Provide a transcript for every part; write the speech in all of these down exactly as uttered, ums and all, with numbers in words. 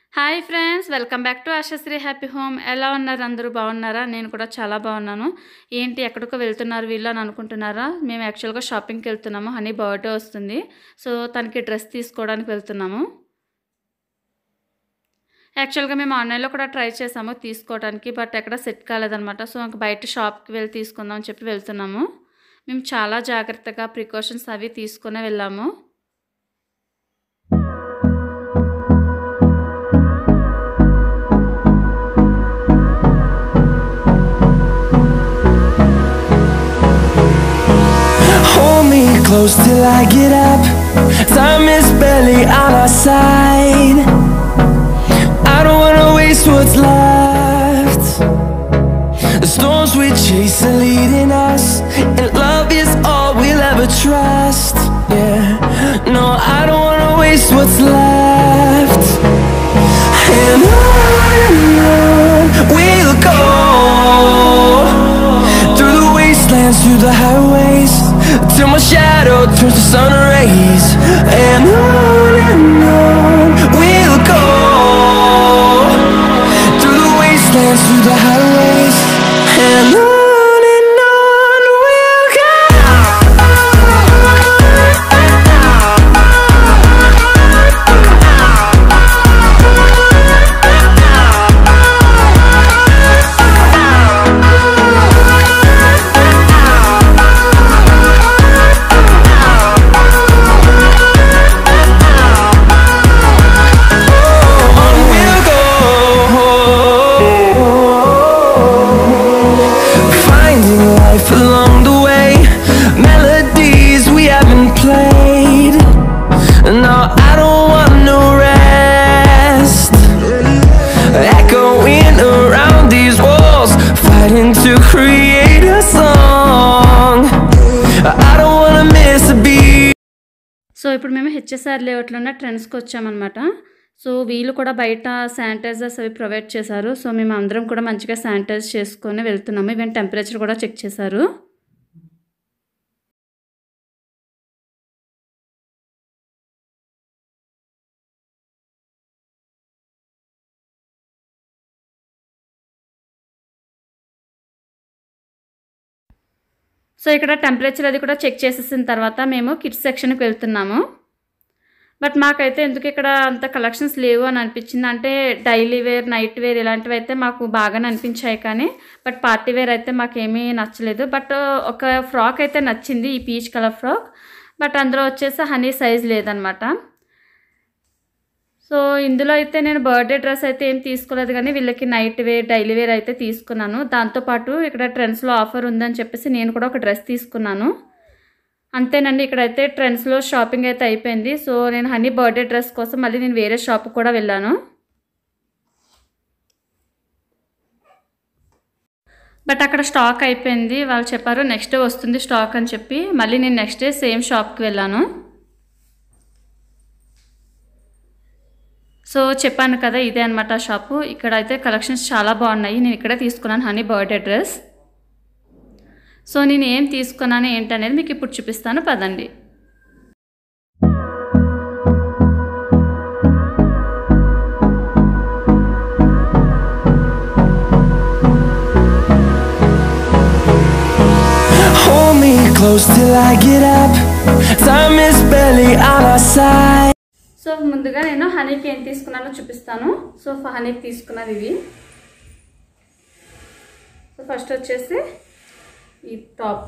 Hi friends, welcome back to Ashasri happy home. ఎలా ఉన్నారు? అందరూ బాగున్నారా? నేను కూడా చాలా బాగున్నాను. ఏంటి ఎక్కడికో వెళ్తున్నారు వీళ్ళు అని అనుకుంటున్నారా? మేము యాక్చువల్గా షాపింగ్కి వెళ్తున్నాము. హనీ బర్త్డే వస్తుంది, సో తనకి డ్రెస్ తీసుకోవడానికి వెళ్తున్నాము. యాక్చువల్గా మేము ఆన్లైన్లో కూడా ట్రై చేసాము తీసుకోవడానికి, బట్ ఎక్కడ సెట్ కాలేదనమాట. సో ఇంకా బయట షాప్కి వెళ్ళి తీసుకుందాం అని చెప్పి వెళ్తున్నాము. మేము చాలా జాగ్రత్తగా ప్రికాషన్స్ అవి తీసుకునే వెళ్ళాము. Close till I get up. Time is barely on our side. I don't wanna waste what's left. The storms we chase are leading us, and love is all we'll ever trust. Yeah, no, I don't wanna waste what's left. And on and on we'll go, through the wastelands, through the highways, till my shadow turns to sun rays. And on and on we'll go, through the wastelands, through the highways. And on and on we'll go. Along the way, melodies we haven't played. No, I don't want no rest. Echoing around these walls, fighting to create a song. I don't wanna miss a beat. So ఇప్పుడు మేము HSR లేఅవుట్లో ఉన్న ట్రెండ్స్కి వచ్చామన్నమాట. So వీళ్ళు కూడా బయట sanitizers అవి provide చేశారు. సో మేము అందరం కూడా మంచిగా శానిటైజ్ చేసుకొని వెళ్తున్నాము. ఈవెన్ టెంపరేచర్ కూడా చెక్ చేశారు. సో ఇక్కడ టెంపరేచర్ అది కూడా చెక్ చేసేసిన తర్వాత మేము కిడ్స్ సెక్షన్కి వెళ్తున్నాము. బట్ మాకైతే ఎందుకు ఇక్కడ అంత కలెక్షన్స్ లేవు అని అనిపించింది. అంటే డైలీ వేర్, నైట్ వేర్ ఇలాంటివి అయితే మాకు బాగానే అనిపించాయి, కానీ బట్ పార్టీ వేర్ అయితే మాకేమీ నచ్చలేదు. బట్ ఒక ఫ్రాక్ అయితే నచ్చింది, ఈ పీచ్ కలర్ ఫ్రాక్. బట్ అందులో వచ్చేసి హనీ సైజ్ లేదనమాట. సో ఇందులో అయితే నేను బర్త్డే డ్రెస్ అయితే ఏం తీసుకోలేదు, కానీ వీళ్ళకి నైట్ వేర్, డైలీ వేర్ అయితే తీసుకున్నాను. దాంతోపాటు ఇక్కడ ట్రెండ్స్లో ఆఫర్ ఉందని చెప్పేసి నేను కూడా ఒక డ్రెస్ తీసుకున్నాను. అంతేనండి, ఇక్కడైతే ట్రెండ్స్లో షాపింగ్ అయితే అయిపోయింది. సో నేను హనీ బర్త్డే డ్రెస్ కోసం మళ్ళీ నేను వేరే షాప్కి కూడా వెళ్ళాను. బట్ అక్కడ స్టాక్ అయిపోయింది. వాళ్ళు చెప్పారు నెక్స్ట్ డే వస్తుంది స్టాక్ అని చెప్పి, మళ్ళీ నేను నెక్స్ట్ డే సేమ్ షాప్కి వెళ్ళాను. సో చెప్పాను కదా, ఇదే అనమాట షాపు. ఇక్కడ అయితే కలెక్షన్స్ చాలా బాగున్నాయి. నేను ఇక్కడే తీసుకున్నాను హనీ బర్త్డే డ్రెస్. సో నేను ఏం తీసుకున్నాను ఏంటనేది మీకు ఇప్పుడు చూపిస్తాను, పదండి. Hold me close till I get up. Time is barely on our side. So ముందుగా నేను హనీకి ఏం తీసుకున్నానో చూపిస్తాను. సో హనీకి తీసుకున్నది ఇవి. సో ఫస్ట్ వచ్చేసి ఈ టాప్.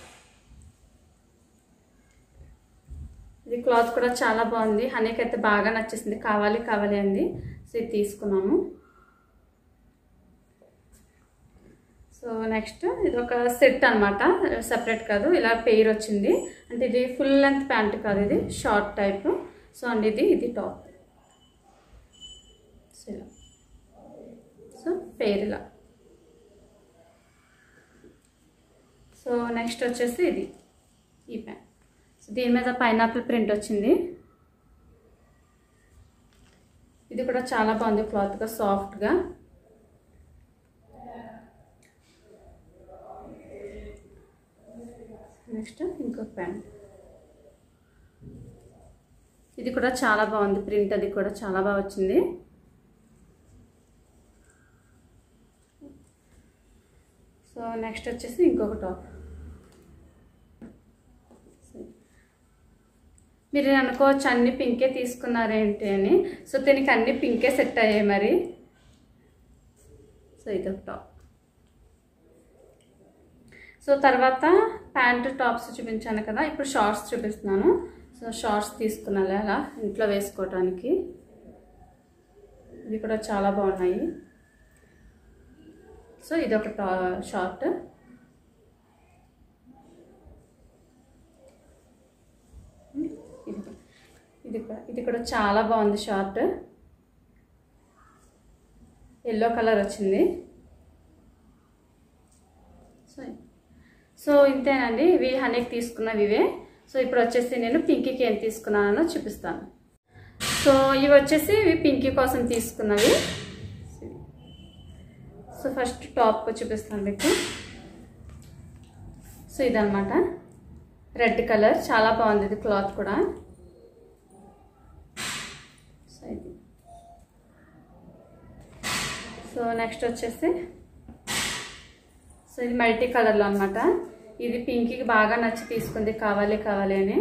ఇది క్లాత్ కూడా చాలా బాగుంది. హనీకి అయితే బాగా నచ్చేసింది, కావాలి కావాలి అంది. సో ఇది తీసుకున్నాము. సో నెక్స్ట్ ఇది ఒక సెట్ అనమాట, సెపరేట్ కాదు, ఇలా పెయిర్ వచ్చింది. అంటే ఇది ఫుల్ లెంత్ ప్యాంట్ కాదు, ఇది షార్ట్ టైప్. సో అండి ఇది ఇది టాప్. సో ఇలా, సో పెయిర్ ఇలా. సో నెక్స్ట్ వచ్చేసి ఇది ఈ ప్యాంట్. సో దీని మీద పైనాపిల్ ప్రింట్ వచ్చింది. ఇది కూడా చాలా బాగుంది, క్లాత్గా సాఫ్ట్గా. నెక్స్ట్ ఇంకొక ప్యాంట్. ఇది కూడా చాలా బాగుంది, ప్రింట్ అది కూడా చాలా బాగా వచ్చింది. సో నెక్స్ట్ వచ్చేసి ఇంకొక టాప్. మీరు అనుకోవచ్చు అన్ని పింకే తీసుకున్నారేంటి అని. సో దీనికి అన్ని పింకే సెట్ అయ్యాయి మరి. సో ఇదొక టాప్. సో తర్వాత ప్యాంటు టాప్స్ చూపించాను కదా, ఇప్పుడు షార్ట్స్ చూపిస్తున్నాను. సో షార్ట్స్ తీసుకున్నాను అలా ఇంట్లో వేసుకోవడానికి. ఇవి కూడా చాలా బాగున్నాయి. సో ఇదొక టా షార్ట్. ఇది కూడా ఇది కూడా చాలా బాగుంది షార్ట్. ఎల్లో కలర్ వచ్చింది. సో సో ఇంతేనండి, ఇవి హనీకి తీసుకున్నవి ఇవే. సో ఇప్పుడు వచ్చేసి నేను పింకీకి ఏం తీసుకున్నానో చూపిస్తాను. సో ఇవి వచ్చేసి ఇవి పింకీ కోసం తీసుకున్నవి. సో ఫస్ట్ టాప్ చూపిస్తాను మీకు. సో ఇదన్నమాట రెడ్ కలర్, చాలా బాగుంది ఇది క్లాత్ కూడా. సో ఇది. సో నెక్స్ట్ వచ్చేసి సో ఇది మల్టీ కలర్లో అనమాట. ఇది పింకీకి బాగా నచ్చి తీసుకుంది, కావాలి కావాలి అని.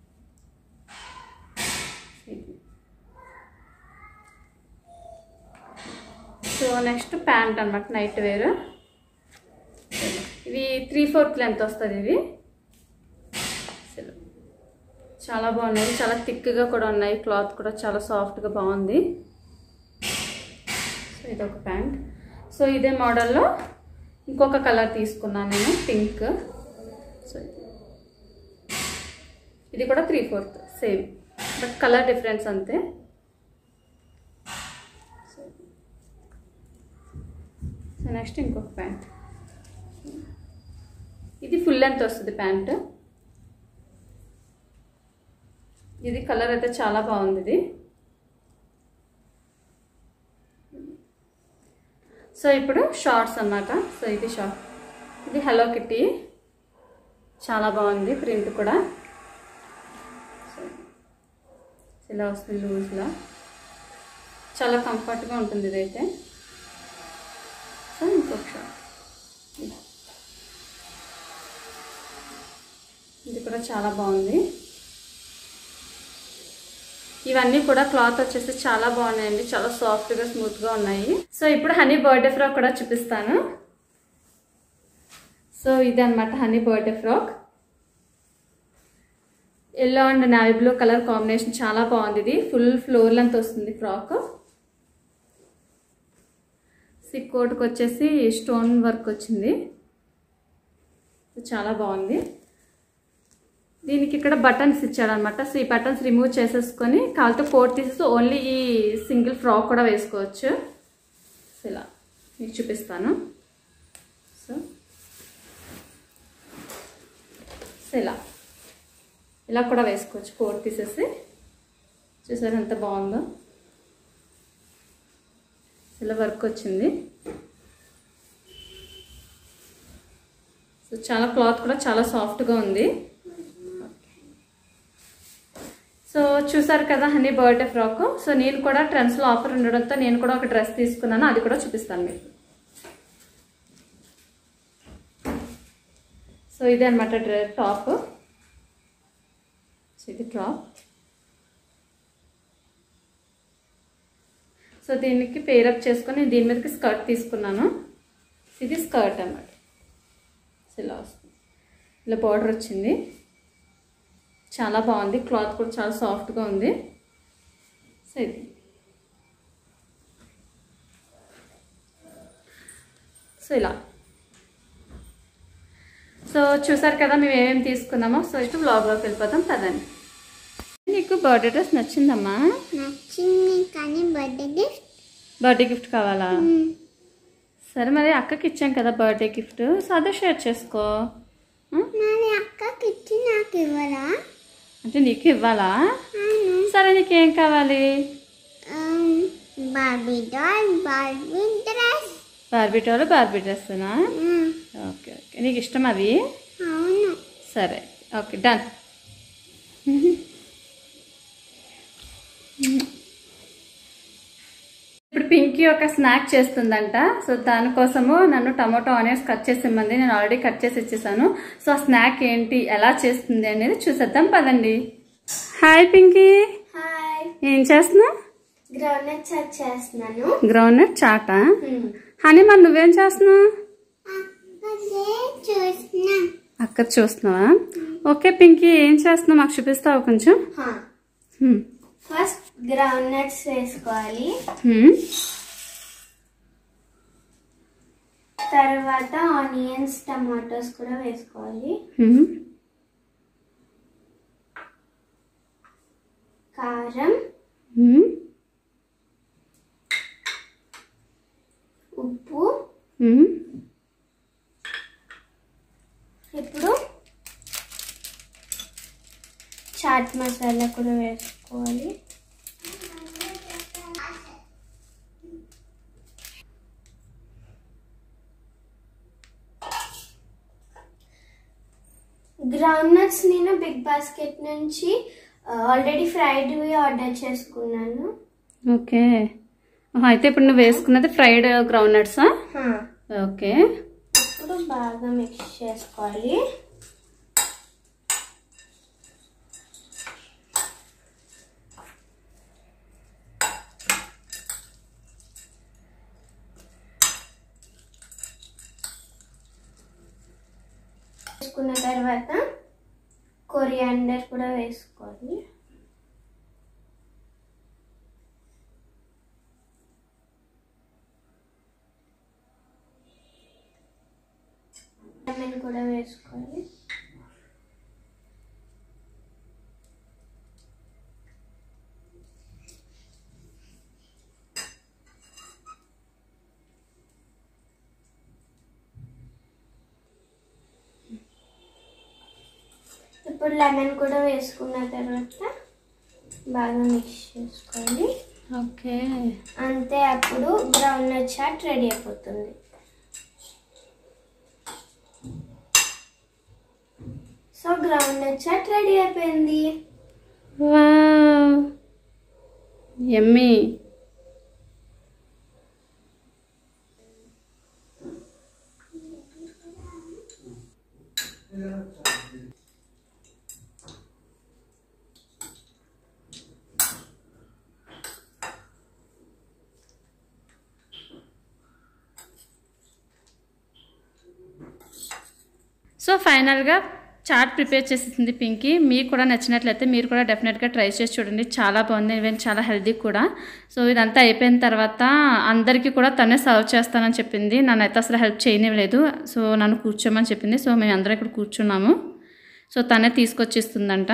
సో నెక్స్ట్ ప్యాంట్ అనమాట, నైట్ వేర్. ఇవి త్రీ ఫోర్త్ లెంత్ వస్తుంది. ఇవి చాలా బాగున్నాయి, చాలా థిక్గా కూడా ఉన్నాయి. క్లాత్ కూడా చాలా సాఫ్ట్గా బాగుంది. సో ఇదొక ప్యాంట్. సో ఇదే మోడల్లో ఇంకొక కలర్ తీసుకున్నాను నేను, పింక్. సో ఇది కూడా three fourth same, but colour difference అంతే. సో నెక్స్ట్ ఇంకొక ప్యాంట్. ఇది ఫుల్ లెంత్ వస్తుంది ప్యాంట్. ఇది కలర్ అయితే చాలా బాగుంది ఇది. సో ఇప్పుడు షార్ట్స్ అన్నమాట. సో ఇది షార్ట్, ఇది హలో కిటీ, చాలా బాగుంది ప్రింట్ కూడా. ఇలా వస్తుంది లూజ్లా, చాలా కంఫర్ట్గా ఉంటుంది ఇదైతే. సో ఇంకొక షార్ట్, ఇది కూడా చాలా బాగుంది. ఇవన్నీ కూడా క్లాత్ వచ్చేసి చాలా బాగున్నాయండి, చాలా సాఫ్ట్గా స్మూత్గా ఉన్నాయి. సో ఇప్పుడు హనీ బర్త్డే ఫ్రాక్ కూడా చూపిస్తాను. సో ఇది అనమాట Honey birthday frock. Yellow and navy blue colour combination చాలా బాగుంది. ఇది ఫుల్ ఫ్లోర్ లెంత్ వస్తుంది ఫ్రాక్. సిక్కోట్కి వచ్చేసి స్టోన్ వర్క్ వచ్చింది, చాలా బాగుంది. దీనికి ఇక్కడ బటన్స్ ఇచ్చాడనమాట. సో ఈ బటన్స్ రిమూవ్ చేసేసుకొని కాలుతో కోట్ తీసేసి ఓన్లీ ఈ సింగిల్ ఫ్రాక్ కూడా వేసుకోవచ్చు. సో ఇలా మీకు చూపిస్తాను. సో సో ఇలా ఇలా కూడా వేసుకోవచ్చు కోట్ తీసేసి. చూసారు ఎంత బాగుందో, ఇలా వర్క్ వచ్చింది. సో చాలా క్లాత్ కూడా చాలా సాఫ్ట్గా ఉంది. సో చూసారు కదా హనీ బర్త్డే ఫ్రాక్. సో నేను కూడా ట్రెండ్స్లో ఆఫర్ ఉండడంతో నేను కూడా ఒక డ్రెస్ తీసుకున్నాను, అది కూడా చూపిస్తాను మీకు. సో ఇదే అనమాట డ్రెస్ టాప్. సో ఇది టాప్. సో దీనికి పేరప్ చేసుకొని దీని మీదకి స్కర్ట్ తీసుకున్నాను. ఇది స్కర్ట్ అన్నమాట. సో ఇలా వస్తుంది, ఇలా బార్డర్ వచ్చింది, చాలా బాగుంది. క్లాత్ కూడా చాలా సాఫ్ట్గా ఉంది. సో ఇది సో ఇలా. సో చూసారు కదా మేము ఏమేమి తీసుకున్నామో. సో ఇటు వ్లాగ్లోకి వెళ్ళిపోతాం కదండి. నీకు బర్త్డే డ్రెస్ నచ్చిందమ్మా? నచ్చింది, కానీ బర్త్డే గిఫ్ట్ బర్త్డే గిఫ్ట్ కావాలా? సరే మరి అక్కకి ఇచ్చాం కదా బర్త్డే గిఫ్ట్, సో అదే షేర్ చేసుకో. నాది అక్కకి ఇచ్చి నాకు ఇవ్వరా? అంటే నీకు ఇవ్వాలా? సరే నీకేం కావాలి? Barbie doll, Barbie dress. Barbie doll, Barbie డ్రెస్నా? ఓకే ఓకే, నీకు ఇష్టం అవి? అవును. సరే ఓకే డన్. ఇప్పుడు పింకీ ఒక స్నాక్ చేస్తుందంట. సో దానికోసము నన్ను టమాటో ఆనియన్స్ కట్ చేసి ఇమ్మంది. నేను ఆల్రెడీ కట్ చేసి ఇచ్చేసాను. సో ఆ స్నాక్ ఏంటి, ఎలా చేస్తుంది అనేది చూసేద్దాం పదండి. హాయ్ పింకీ. హాయ్. ఏం చేస్తున్నావు? గ్రౌండ్నట్ చాట్ చేస్తున్నాను. గ్రౌండ్నట్ చాటా? హనీ మరి నువ్వేం చేస్తున్నావు? అక్క చూస్తున్నావా? ఓకే పింకీ, ఏం చేస్తున్నావు మాకు చూపిస్తావు కొంచెం? ఫస్ట్ గ్రౌండ్నట్స్ వేసుకోవాలి, తర్వాత ఆనియన్స్ టమాటోస్ కూడా వేసుకోవాలి, కారం, ఉప్పు, ఇప్పుడు చాట్ మసాలా కూడా వేసుకోవాలి. గ్రౌండ్ నట్స్ నేను బిగ్ బాస్కెట్ నుంచి ఆల్రెడీ ఫ్రైడ్వి ఆర్డర్ చేసుకున్నాను. ఓకే, అయితే ఇప్పుడు నువ్వు వేసుకున్నది ఫ్రైడ్ గ్రౌండ్ నట్సా? ఓకే, ఇప్పుడు బాగా మిక్స్ చేసుకోవాలి. వేసుకున్న తర్వాత కొరియాండర్ కూడా వేసుకోవాలి. లెమన్ కూడా వేసుకోవాలి. ఇప్పుడు లెమన్ కూడా వేసుకున్న తర్వాత బాగా మిక్స్ చేసుకోవాలి. ఓకే, అంతే, అప్పుడు గ్రౌండ్నట్ చాట్ రెడీ అయిపోతుంది. సో గ్రౌండ్నట్ చాట్ రెడీ అయిపోయింది. Wow, yummy. సో ఫైనల్గా చాట్ ప్రిపేర్ చేసేసింది పింకీ. మీకు కూడా నచ్చినట్లయితే మీరు కూడా డెఫినెట్గా ట్రై చేసి చూడండి, చాలా బాగుంది, ఈవెన్ చాలా హెల్దీ కూడా. సో ఇదంతా అయిపోయిన తర్వాత అందరికీ కూడా తనే సర్వ్ చేస్తానని చెప్పింది. నన్నైతే అసలు హెల్ప్ చేయనివ్వలేదు. సో నన్ను కూర్చోమని చెప్పింది. సో మేము అందరం ఇక్కడ కూర్చున్నాము. సో తనే తీసుకొచ్చిస్తుందంట.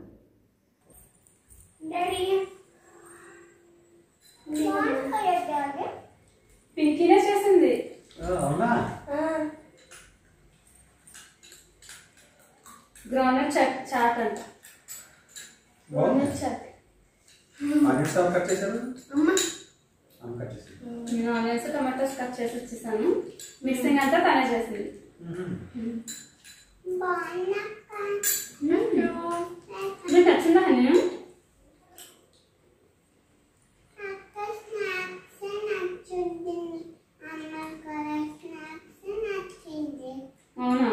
పింకీనే చేసింది. గ్రౌండ్నట్ చాట్ చాట్ అంట. గ్రౌండ్నట్ చాట్. ఆనియన్స్ కట్ చేశారు? అమ్మా కట్ చేశారు. నేను ఆనియన్స్ టమాటోస్ కట్ చేసి ఇచ్చేసాను. మిక్సింగ్ అంతా తనే చేసింది. నీకు నచ్చిందా హనీ? అవునా?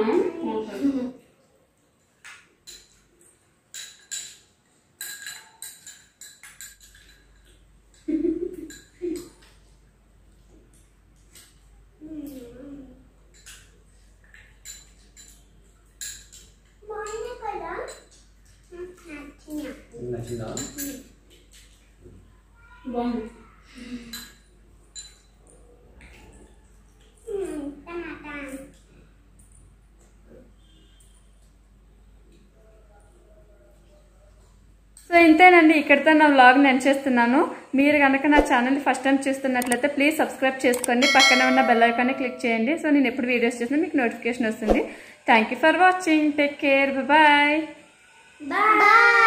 నచ్చిందా? బాగుంది. సో ఇంతేనండి, ఇక్కడితో నా వ్లాగ్ నేను చేస్తున్నాను. మీరు కనుక నా ఛానల్ని ఫస్ట్ టైం చూస్తున్నట్లయితే ప్లీజ్ సబ్స్క్రైబ్ చేసుకోండి, పక్కన ఉన్న బెల్ ఐకాన్ని క్లిక్ చేయండి. సో నేను ఎప్పుడు వీడియోస్ చేసినా మీకు నోటిఫికేషన్ వస్తుంది. Thank you for watching. Take care. Bye. Bye.